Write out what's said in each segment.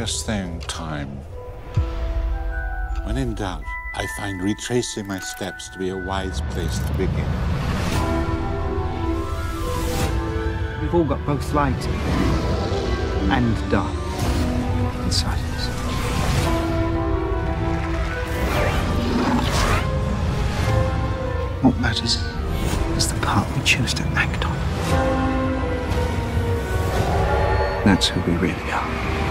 curious thing, time. When in doubt, I find retracing my steps to be a wise place to begin. We've all got both light and dark inside us. What matters is the part we choose to act on. That's who we really are.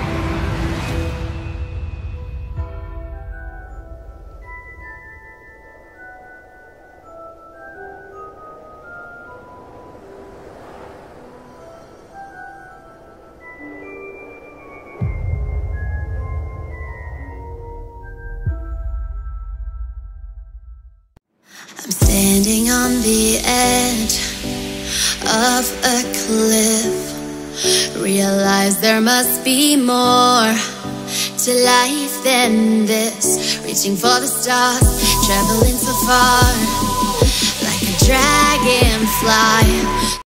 I'm standing on the edge of a cliff. Realize there must be more to life than this. Reaching for the stars, traveling so far, like a dragonfly.